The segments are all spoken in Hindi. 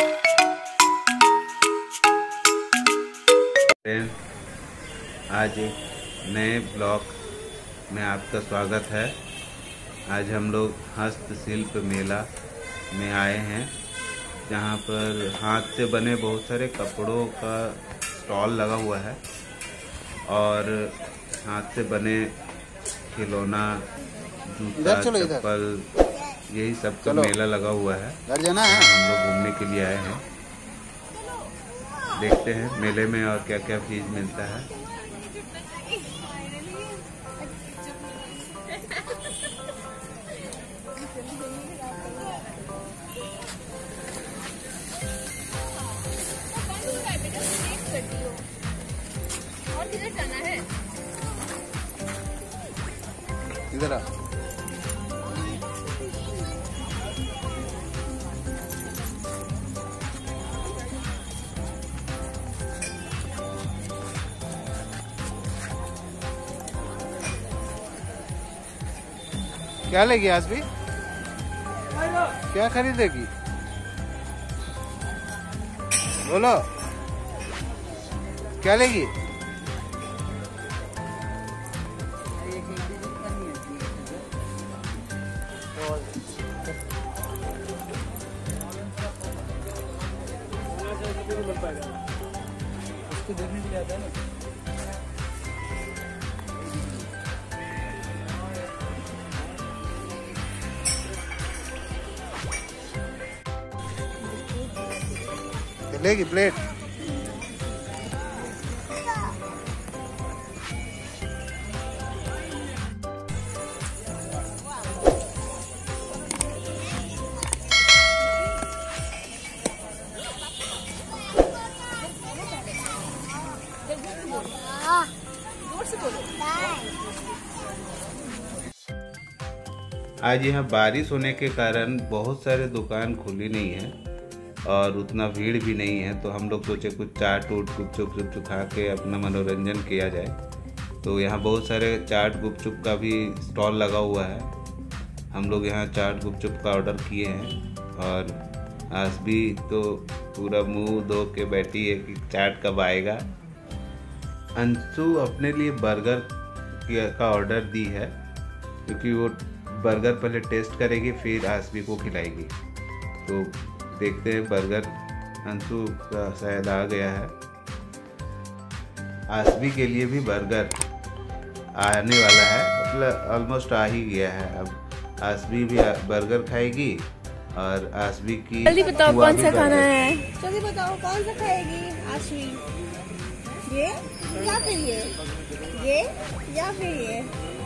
आज एक नए ब्लॉग में आपका स्वागत है। आज हम लोग हस्तशिल्प मेला में आए हैं, जहाँ पर हाथ से बने बहुत सारे कपड़ों का स्टॉल लगा हुआ है और हाथ से बने खिलौना, जूता, चप्पल, यही सब का मेला लगा हुआ है। हम लोग घूमने के लिए आए हैं। देखते हैं मेले में और क्या क्या चीज मिलता है। और किधर जाना है? इधर आ। क्या लेगी आज भी? क्या खरीदेगी? बोलो, क्या लेगी? उसको देखने के लिए आता है ना। लेगी प्लेट। आज यहाँ बारिश होने के कारण बहुत सारे दुकान खुली नहीं है और उतना भीड़ भी नहीं है, तो हम लोग सोचे कुछ चाट उट गुपचुप खा के अपना मनोरंजन किया जाए। तो यहाँ बहुत सारे चाट गुपचुप का भी स्टॉल लगा हुआ है। हम लोग यहाँ चाट गुपचुप का ऑर्डर किए हैं और आज भी तो पूरा मुंह धो के बैठी है कि चाट कब आएगा। अंशु अपने लिए बर्गर का ऑर्डर दी है, क्योंकि वो बर्गर पहले टेस्ट करेगी फिर आसबी को खिलाएगी। तो देखते हैं, बर्गर अंशु का शायद आ गया है। आसबी के लिए भी बर्गर आने वाला है, मतलब ऑलमोस्ट आ ही गया है। अब आसबी भी बर्गर खाएगी और आसबी की जल्दी बताओ कौन सा खाना है। जल्दी बताओ कौन सा खाएगी आसबी? ये या फिर ये या फिर ये?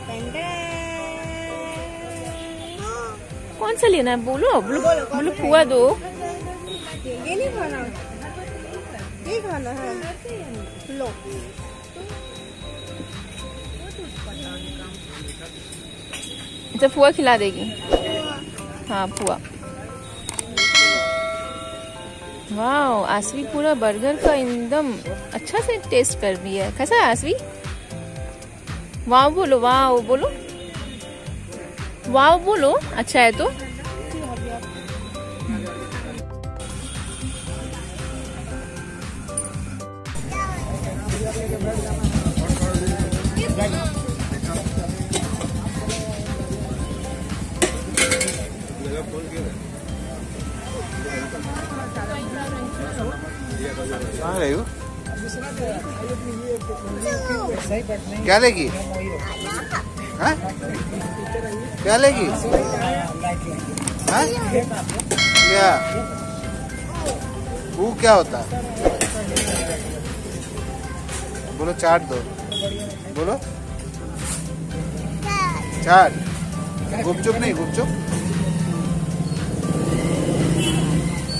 कौन सा लेना है? बोलो बोलो फुआ दो। ये नहीं खाना, ये खाना है। लो अच्छा, फुआ खिला देगी। हाँ फुआ। वाओ, आसवी पूरा बर्गर का एकदम अच्छा से टेस्ट कर रही है। कैसा है आसवी? वाओ बोलो, वाओ बोलो, वाओ बोलो। अच्छा है तो क्या लेगी? हाँ? क्या लेगी? हाँ? क्या वो क्या होता है? बोलो चाट दो, बोलो चाट। गुपचुप नहीं, गुपचुप।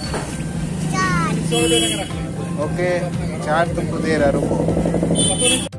ओके, चाट तुमको दे रहा, रुको।